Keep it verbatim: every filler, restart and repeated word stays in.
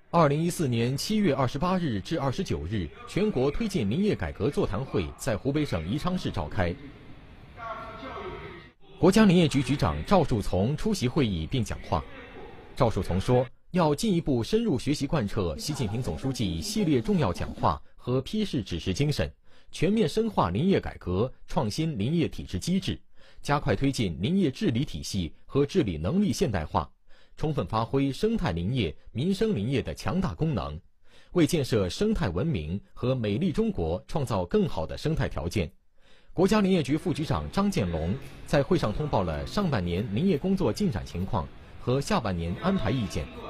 二零一四年七月二十八日至二十九日，全国推进林业改革座谈会在湖北省宜昌市召开。国家林业局局长赵树从出席会议并讲话。赵树从说，要进一步深入学习贯彻习近平总书记系列重要讲话和批示指示精神，全面深化林业改革，创新林业体制机制，加快推进林业治理体系和治理能力现代化，充分发挥生态林业、民生林业的强大功能，为建设生态文明和美丽中国创造更好的生态条件。国家林业局副局长张建龙在会上通报了上半年林业工作进展情况和下半年安排意见。